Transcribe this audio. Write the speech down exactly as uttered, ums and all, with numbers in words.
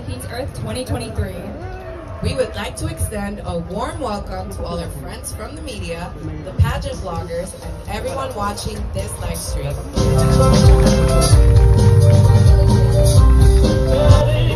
Philippines Earth twenty twenty-three. We would like to extend a warm welcome to all our friends from the media, the pageant bloggers, and everyone watching this live stream.